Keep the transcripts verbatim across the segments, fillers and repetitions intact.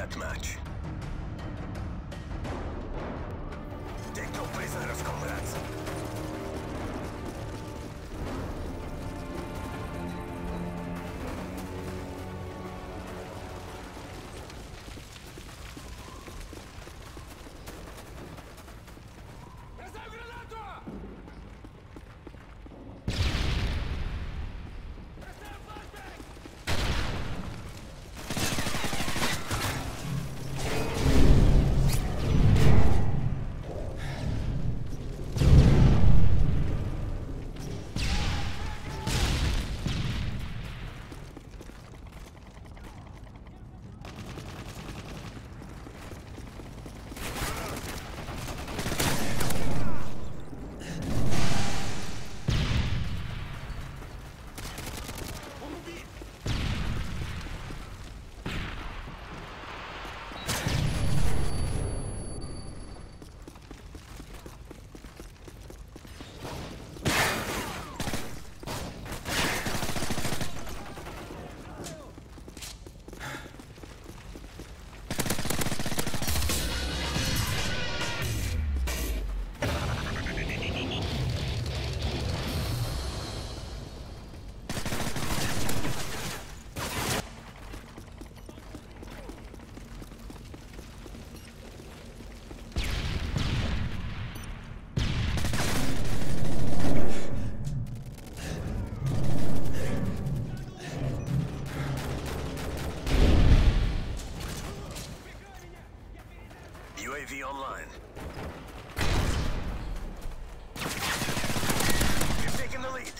deathmatch. Take no prisoners, comrades. U A V online. You've taken the lead.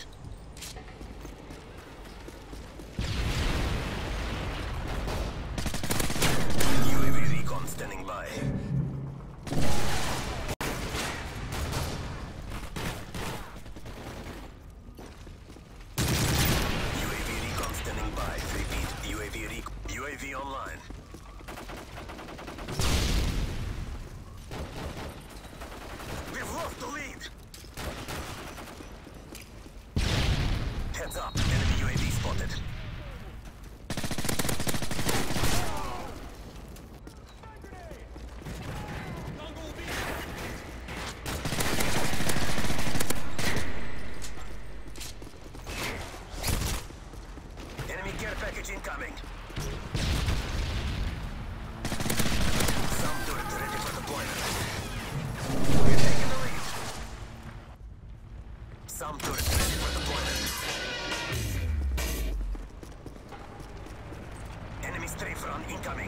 U A V recon standing by. U A V recon standing by. Repeat, U A V recon. U A V online. Lost the lead. Heads up, enemy U A V spotted. Enemy care package incoming. Some turret ready for deployment. We're taking the lead. Some turret ready for deployment. Enemy strafe run incoming.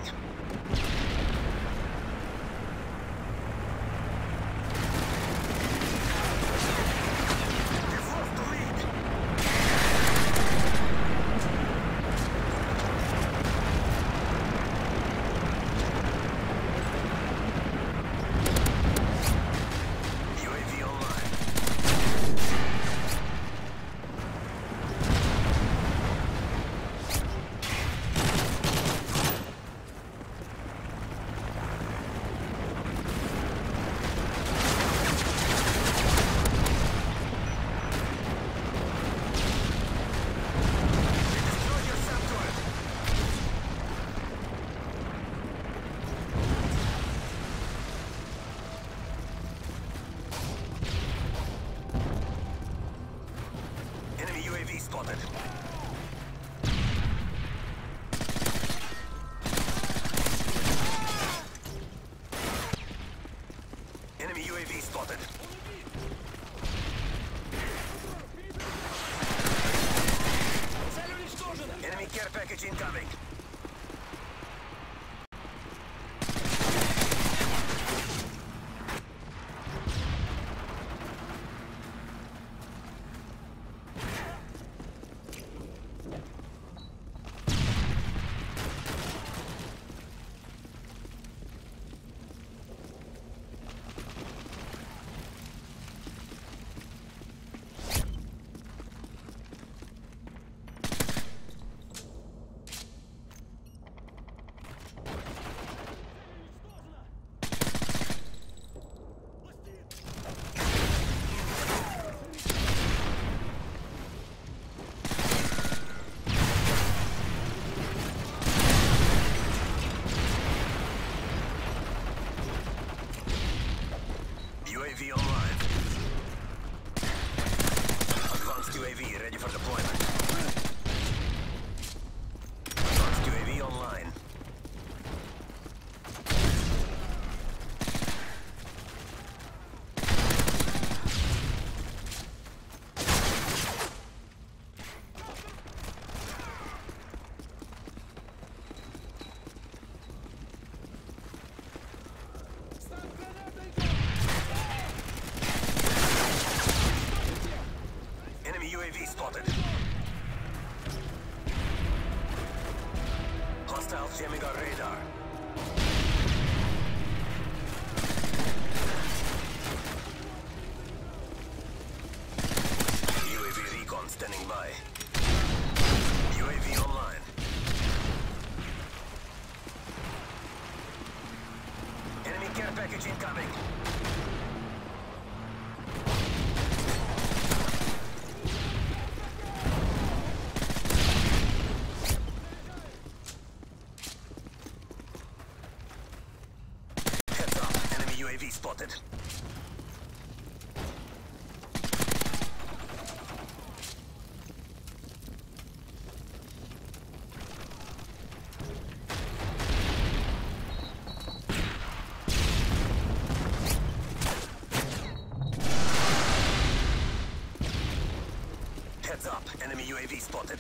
We've lost the lead. U A V online. Enemy U A V spotted. Enemy U A V spotted. Enemy care package incoming. Hostiles jamming our radar. U A V recon standing by. U A V online. Enemy care package incoming. Heads up, enemy U A V spotted. Heads up, enemy U A V spotted.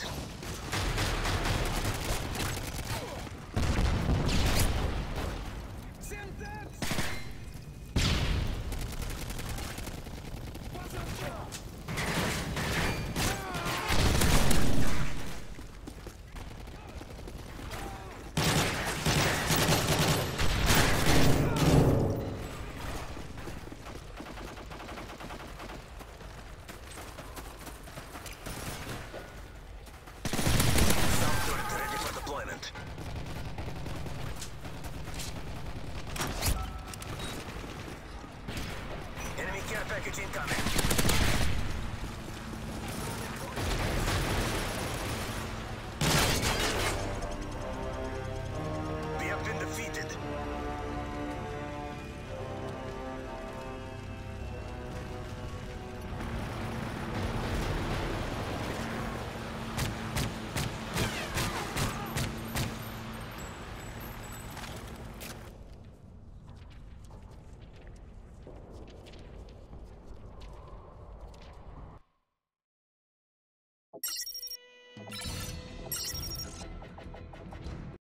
Enemy care package incoming.